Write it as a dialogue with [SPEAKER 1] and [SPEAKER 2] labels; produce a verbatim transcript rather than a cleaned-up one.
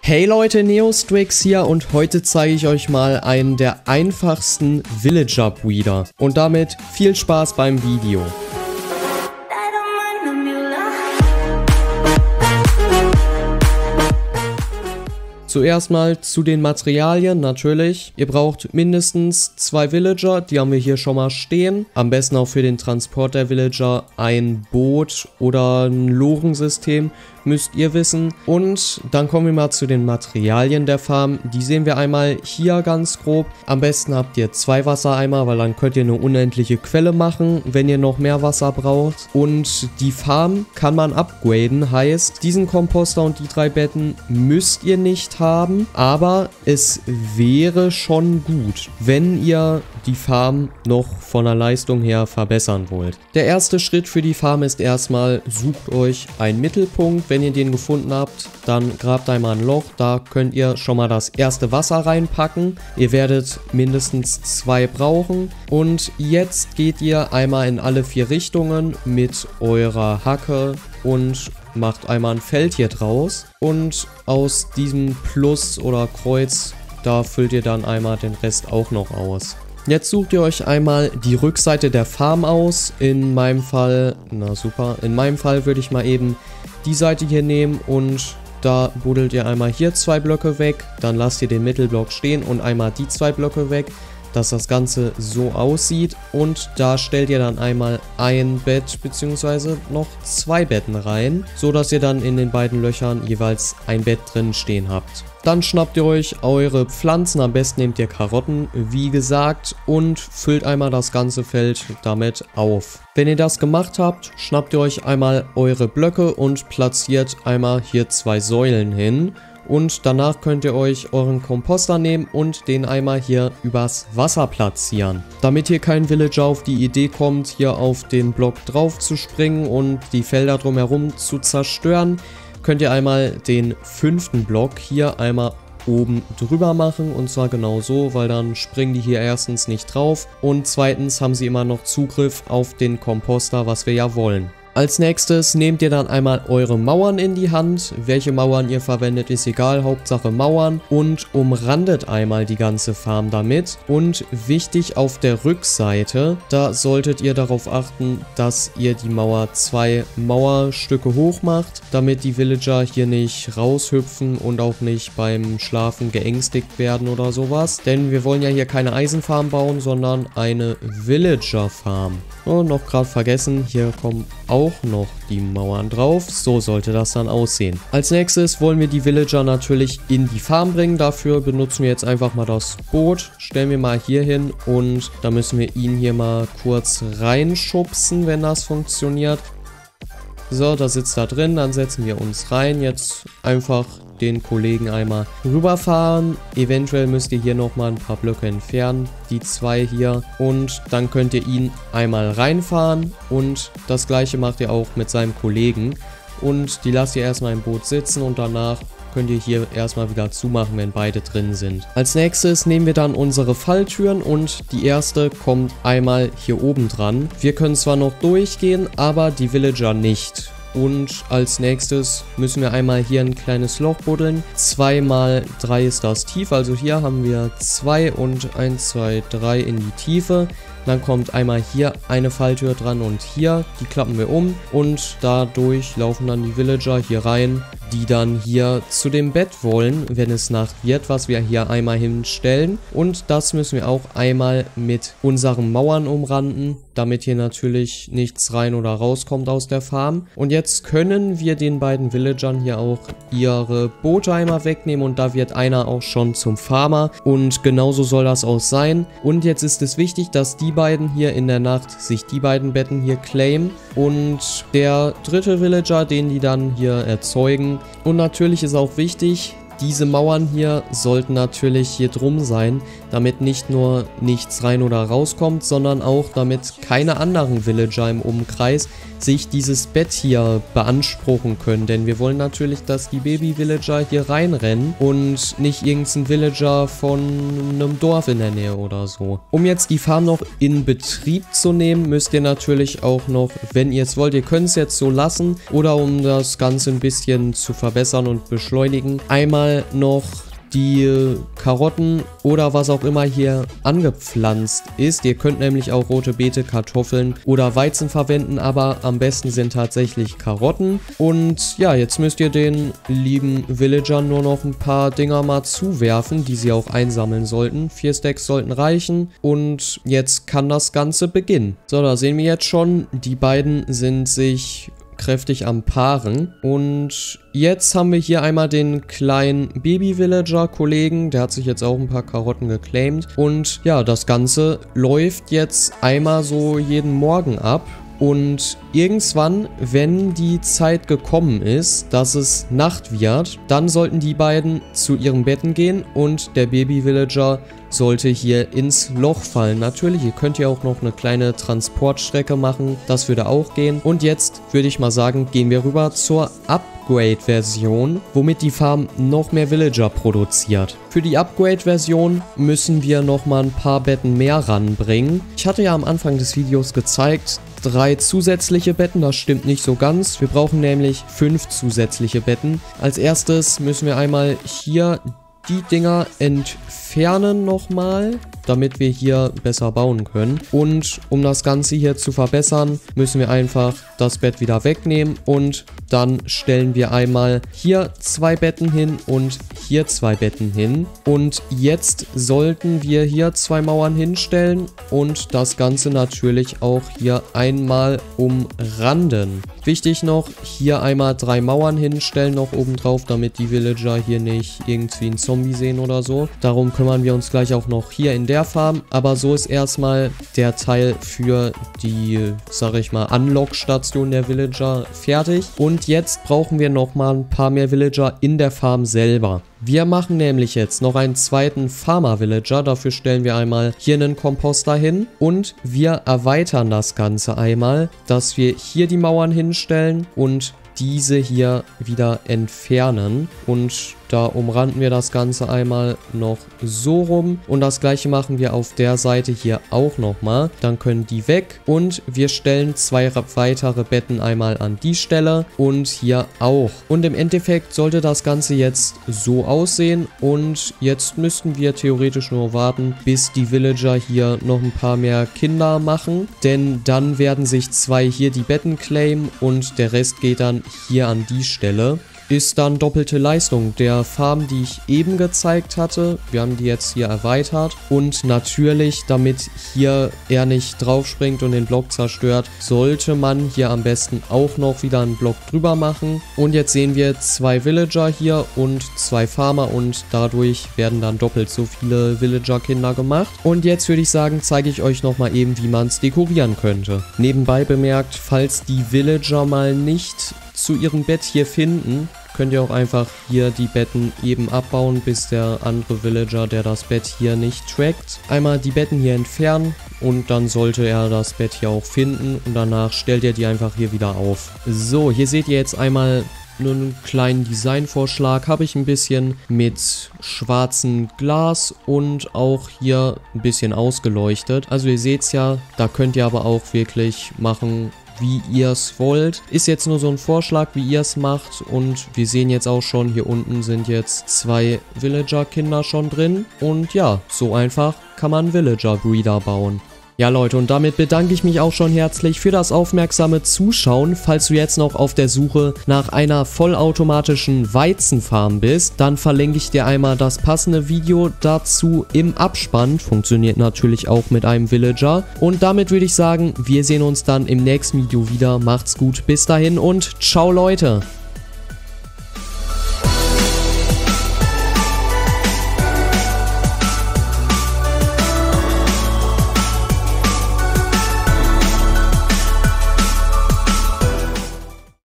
[SPEAKER 1] Hey Leute, Neostrix hier und heute zeige ich euch mal einen der einfachsten Villager Breeder. Und damit viel Spaß beim Video. Zuerst mal zu den Materialien, natürlich. Ihr braucht mindestens zwei Villager, die haben wir hier schon mal stehen. Am besten auch für den Transport der Villager ein Boot oder ein Lorensystem, müsst ihr wissen. Und dann kommen wir mal zu den Materialien der Farm. Die sehen wir einmal hier ganz grob. Am besten habt ihr zwei Wassereimer, weil dann könnt ihr eine unendliche Quelle machen, wenn ihr noch mehr Wasser braucht. Und die Farm kann man upgraden, heißt, diesen Komposter und die drei Betten müsst ihr nicht haben, aber es wäre schon gut, wenn ihr die Farm noch von der Leistung her verbessern wollt. Der erste Schritt für die Farm ist erstmal, sucht euch einen Mittelpunkt. Wenn ihr den gefunden habt, dann grabt einmal ein Loch. Da könnt ihr schon mal das erste Wasser reinpacken. Ihr werdet mindestens zwei brauchen. Und jetzt geht ihr einmal in alle vier Richtungen mit eurer Hacke und macht einmal ein Feld hier draus. Und aus diesem Plus oder Kreuz, da füllt ihr dann einmal den Rest auch noch aus. Jetzt sucht ihr euch einmal die Rückseite der Farm aus. In meinem Fall, na super, in meinem Fall würde ich mal eben die Seite hier nehmen und da buddelt ihr einmal hier zwei Blöcke weg. Dann lasst ihr den Mittelblock stehen und einmal die zwei Blöcke weg, dass das Ganze so aussieht. Und da stellt ihr dann einmal ein Bett bzw. noch zwei Betten rein, so dass ihr dann in den beiden Löchern jeweils ein Bett drin stehen habt. Dann schnappt ihr euch eure Pflanzen, am besten nehmt ihr Karotten, wie gesagt, und füllt einmal das ganze Feld damit auf. Wenn ihr das gemacht habt, schnappt ihr euch einmal eure Blöcke und platziert einmal hier zwei Säulen hin. Und danach könnt ihr euch euren Komposter nehmen und den einmal hier übers Wasser platzieren. Damit hier kein Villager auf die Idee kommt, hier auf den Block drauf zu springen und die Felder drumherum zu zerstören, könnt ihr einmal den fünften Block hier einmal oben drüber machen, und zwar genau so, weil dann springen die hier erstens nicht drauf und zweitens haben sie immer noch Zugriff auf den Komposter, was wir ja wollen. Als nächstes nehmt ihr dann einmal eure Mauern in die Hand. Welche Mauern ihr verwendet, ist egal, Hauptsache Mauern, und umrandet einmal die ganze Farm damit. Und wichtig, auf der Rückseite, da solltet ihr darauf achten, dass ihr die Mauer zwei Mauerstücke hoch macht, damit die Villager hier nicht raushüpfen und auch nicht beim Schlafen geängstigt werden oder sowas. Denn wir wollen ja hier keine Eisenfarm bauen, sondern eine Villager-Farm. Oh, noch gerade vergessen, hier kommen auch noch die Mauern drauf. So sollte das dann aussehen. Als nächstes wollen wir die Villager natürlich in die Farm bringen. Dafür benutzen wir jetzt einfach mal das Boot. Stellen wir mal hier hin und da müssen wir ihn hier mal kurz reinschubsen, wenn das funktioniert. So, da sitzt er drin. Dann setzen wir uns rein. Jetzt einfach den Kollegen einmal rüberfahren. Eventuell müsst ihr hier nochmal ein paar Blöcke entfernen, die zwei hier, und dann könnt ihr ihn einmal reinfahren und das gleiche macht ihr auch mit seinem Kollegen und die lasst ihr erstmal im Boot sitzen und danach könnt ihr hier erstmal wieder zumachen, wenn beide drin sind. Als nächstes nehmen wir dann unsere Falltüren und die erste kommt einmal hier oben dran. Wir können zwar noch durchgehen, aber die Villager nicht. Und als nächstes müssen wir einmal hier ein kleines Loch buddeln. zwei mal drei ist das tief, also hier haben wir zwei und eins, zwei, drei in die Tiefe. Dann kommt einmal hier eine Falltür dran und hier, die klappen wir um und dadurch laufen dann die Villager hier rein, die dann hier zu dem Bett wollen, wenn es Nacht wird, was wir hier einmal hinstellen. Und das müssen wir auch einmal mit unseren Mauern umranden, damit hier natürlich nichts rein oder rauskommt aus der Farm. Und jetzt können wir den beiden Villagern hier auch ihre Boote einmal wegnehmen und da wird einer auch schon zum Farmer und genauso soll das auch sein. Und jetzt ist es wichtig, dass die beiden hier in der Nacht sich die beiden Betten hier claimen und der dritte Villager, den die dann hier erzeugen. Und natürlich ist auch wichtig, diese Mauern hier sollten natürlich hier drum sein, damit nicht nur nichts rein oder rauskommt, sondern auch damit keine anderen Villager im Umkreis sich dieses Bett hier beanspruchen können. Denn wir wollen natürlich, dass die Baby-Villager hier reinrennen und nicht irgendein Villager von einem Dorf in der Nähe oder so. Um jetzt die Farm noch in Betrieb zu nehmen, müsst ihr natürlich auch noch, wenn ihr es wollt, ihr könnt es jetzt so lassen oder um das Ganze ein bisschen zu verbessern und beschleunigen, einmal noch die Karotten oder was auch immer hier angepflanzt ist. Ihr könnt nämlich auch rote Beete, Kartoffeln oder Weizen verwenden, aber am besten sind tatsächlich Karotten. Und ja, jetzt müsst ihr den lieben Villagern nur noch ein paar Dinger mal zuwerfen, die sie auch einsammeln sollten. Vier Stacks sollten reichen und jetzt kann das Ganze beginnen. So, da sehen wir jetzt schon, die beiden sind sich kräftig am Paaren. Und jetzt haben wir hier einmal den kleinen Baby-Villager-Kollegen. Der hat sich jetzt auch ein paar Karotten geclaimt. Und ja, das Ganze läuft jetzt einmal so jeden Morgen ab. Und irgendwann, wenn die Zeit gekommen ist, dass es Nacht wird, dann sollten die beiden zu ihren Betten gehen und der Baby-Villager sollte hier ins Loch fallen. Natürlich, ihr könnt ja auch noch eine kleine Transportstrecke machen, das würde auch gehen. Und jetzt würde ich mal sagen, gehen wir rüber zur Upgrade-Version, womit die Farm noch mehr Villager produziert. Für die Upgrade-Version müssen wir nochmal ein paar Betten mehr ranbringen. Ich hatte ja am Anfang des Videos gezeigt, drei zusätzliche Betten, das stimmt nicht so ganz. Wir brauchen nämlich fünf zusätzliche Betten. Als erstes müssen wir einmal hier die Dinger entfernen nochmal, damit wir hier besser bauen können. Und um das Ganze hier zu verbessern, müssen wir einfach das Bett wieder wegnehmen und dann stellen wir einmal hier zwei Betten hin und hier zwei Betten hin. Und jetzt sollten wir hier zwei Mauern hinstellen und das Ganze natürlich auch hier einmal umranden. Wichtig noch, hier einmal drei Mauern hinstellen noch oben drauf, damit die Villager hier nicht irgendwie einen Zombie sehen oder so. Darum kümmern wir uns gleich auch noch hier in der Farm. Aber so ist erstmal der Teil für die, sag ich mal, Unlock-Station der Villager fertig. Und jetzt brauchen wir nochmal ein paar mehr Villager in der Farm selber. Wir machen nämlich jetzt noch einen zweiten Farmer-Villager. Dafür stellen wir einmal hier einen Komposter hin. Und wir erweitern das Ganze einmal, dass wir hier die Mauern hinstellen und diese hier wieder entfernen. Und da umranden wir das Ganze einmal noch so rum. Und das gleiche machen wir auf der Seite hier auch nochmal. Dann können die weg. Und wir stellen zwei weitere Betten einmal an die Stelle. Und hier auch. Und im Endeffekt sollte das Ganze jetzt so aussehen. Und jetzt müssten wir theoretisch nur warten, bis die Villager hier noch ein paar mehr Kinder machen. Denn dann werden sich zwei hier die Betten claimen. Und der Rest geht dann hier an die Stelle. Ist dann doppelte Leistung der Farm, die ich eben gezeigt hatte. Wir haben die jetzt hier erweitert. Und natürlich, damit hier er nicht draufspringt und den Block zerstört, sollte man hier am besten auch noch wieder einen Block drüber machen. Und jetzt sehen wir zwei Villager hier und zwei Farmer und dadurch werden dann doppelt so viele Villager-Kinder gemacht. Und jetzt würde ich sagen, zeige ich euch nochmal eben, wie man es dekorieren könnte. Nebenbei bemerkt, falls die Villager mal nicht zu ihrem Bett hier finden, könnt ihr auch einfach hier die Betten eben abbauen, bis der andere Villager, der das Bett hier nicht trackt, einmal die Betten hier entfernen und dann sollte er das Bett hier auch finden und danach stellt ihr die einfach hier wieder auf. So, hier seht ihr jetzt einmal nur einen kleinen Designvorschlag. Habe ich ein bisschen mit schwarzem Glas und auch hier ein bisschen ausgeleuchtet. Also ihr seht es ja, da könnt ihr aber auch wirklich machen, wie ihr es wollt. Ist jetzt nur so ein Vorschlag, wie ihr es macht. Und wir sehen jetzt auch schon, hier unten sind jetzt zwei Villager-Kinder schon drin. Und ja, so einfach kann man Villager-Breeder bauen. Ja Leute, und damit bedanke ich mich auch schon herzlich für das aufmerksame Zuschauen. Falls du jetzt noch auf der Suche nach einer vollautomatischen Weizenfarm bist, dann verlinke ich dir einmal das passende Video dazu im Abspann. Funktioniert natürlich auch mit einem Villager. Und damit würde ich sagen, wir sehen uns dann im nächsten Video wieder. Macht's gut, bis dahin und ciao Leute!